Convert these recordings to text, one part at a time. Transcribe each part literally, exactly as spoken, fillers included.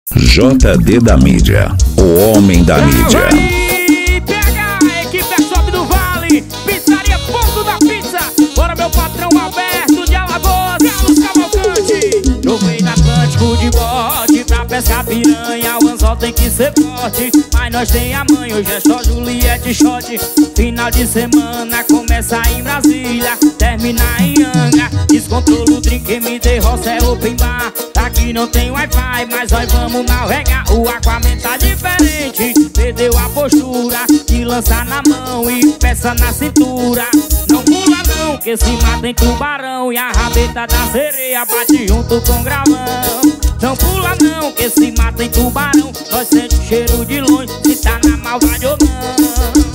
J D da mídia, o homem da mídia. Aí, pega a equipe Sobe do Vale, Pizzaria Ponto da Pizza. Bora meu patrão Alberto de Alagoas, Carlos Cavalcante. No meio do Atlântico de bote, pra pescar piranha, o anzol tem que ser forte. Mas nós tem a mãe, hoje é só Juliette Shot. Final de semana começa em Brasília, termina em Angra. Descontrolo o drink, quem me dê roça é open bar. Aqui não tem Wi-Fi, mas nós vamos navegar. O aquamento tá diferente, perdeu a postura de lançar na mão e peça na cintura. Não pula não, que se mata em tubarão. E a rabeta da sereia bate junto com gravão. Não pula não, que se mata em tubarão. Nós sente o cheiro de longe, se tá na maldade ou não.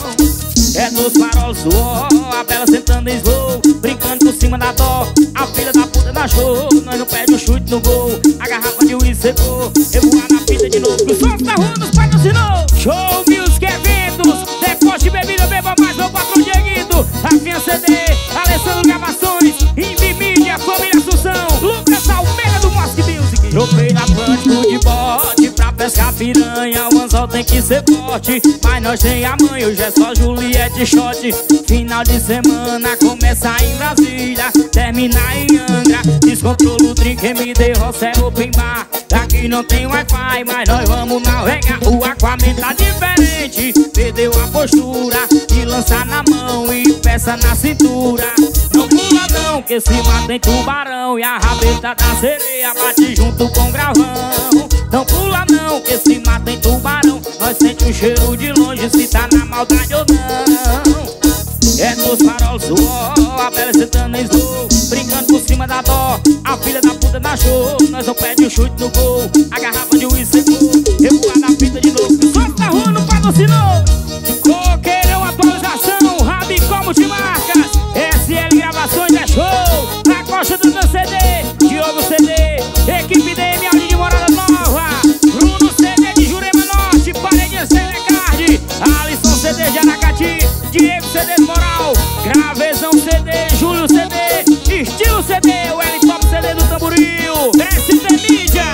É nos faróis suor, a Bela sentando em slow, brincando por cima da dó. A filha da puta da show, nós não perde o chute no gol. A garrafa de uísque secou, eu voar na pista de novo. O som da rua nos patrocinou. Show Music Eventos, depois de bebida beba mais meu patrão Dieguito. Rafinha C D, Alessandro Gravações, Invi Mídia, Família Assunção, Lucas Almeida do Mosque Music. Jopei na Atlântico de bote, pra pescar piranha, o anzol tem que ser forte. Mas nós tem a mãe, hoje é só Juliette Shot. Final de semana começa em Brasília, termina em Angra. Descontrolo o drink, quem me dê roça é open bar. Aqui não tem Wi-Fi, mas nós vamos navegar. O aquamento tá diferente, perdeu a postura de lançar na mão e peça na cintura. Não pula não, que se mata em tubarão. E a rabeta da sereia bate junto com gravão. Não pula não, que se mata em tubarão. Nós sente o cheiro de longe, se tá na maldade ou não. É nos faróis suor, a Bela sentando em slow, brincando por cima da dó. A filha da puta da show, nós não perde o chute no gol. A garrafa de uísque secou, eu voar na pista de novo. Só da rua não patrocinou. Coqueirão Atualização, Rabicó Multimarcas, S L Gravações é show. Na costa do meu C D, Diogo C D, equipe D M Aldi de Morada Nova, Bruno C D de Jurema Norte, Parede C D Card, Alisson C D de Aracati, Diego C D de Moral, Gravezão C D, Júlio C D, Estilo C D, o L-Top C D do Tamboril, S D Mídia.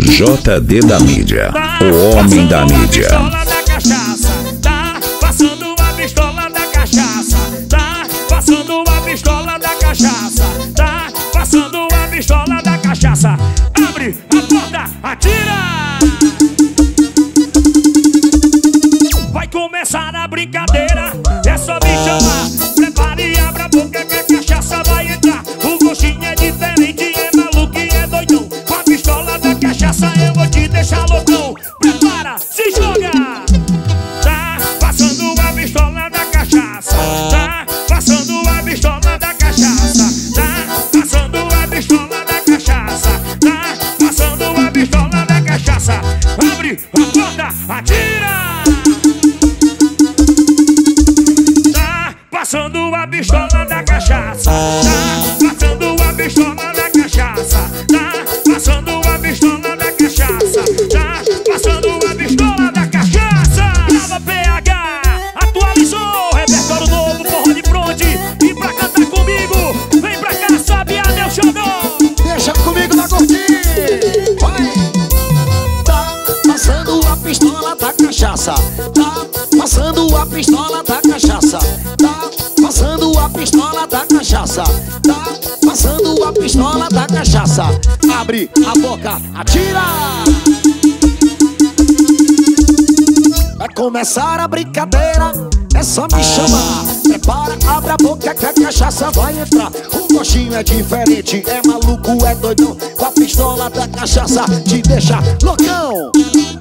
J D da mídia, o homem da mídia. Tá passando a pistola da cachaça, tá passando a pistola da cachaça, tá passando a pistola da cachaça. Abre a porta, atira! Vai começar a brincadeira, é só me chamar. Prepare e abra a boca que a cachaça vai entrar. O gostinho é diferente, é maluco e é doidão. Com a pistola da cachaça eu vou te deixar loucão. Prepara, se joga! Tá passando a pistola da cachaça, tá passando a pistola da cachaça, tá passando a pistola da cachaça, tá passando a pistola da cachaça. Abre a porta, atira! Passando a pistola da cachaça, tá passando a pistola da cachaça, tá passando a pistola da cachaça, tá passando a pistola da cachaça. Grava P H, atualizou, repertório novo, forró de pronto. E pra cantar comigo, vem pra cá, sobe a meu xodó. Deixa comigo na cortina, vai. Tá passando a pistola da cachaça, tá passando a pistola da cachaça, tá passando a pistola da cachaça, tá passando a pistola da cachaça. Abre a boca, atira! Vai começar a brincadeira, é só me chamar. Prepara, abre a boca que a cachaça vai entrar. O gostinho é diferente, é maluco, é doidão. Com a pistola da cachaça te deixa loucão.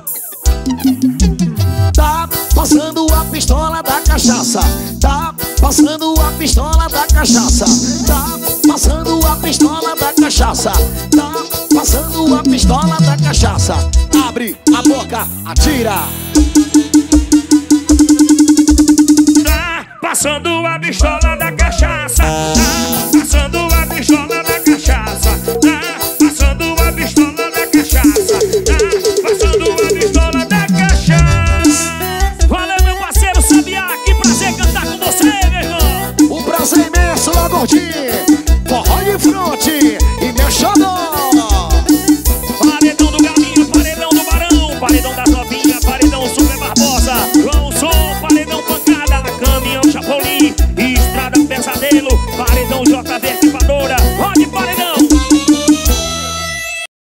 Tá passando a pistola da cachaça, tá passando a pistola da cachaça, tá passando a pistola da cachaça, tá passando a pistola da cachaça. Abre a boca, atira! Tá passando a pistola da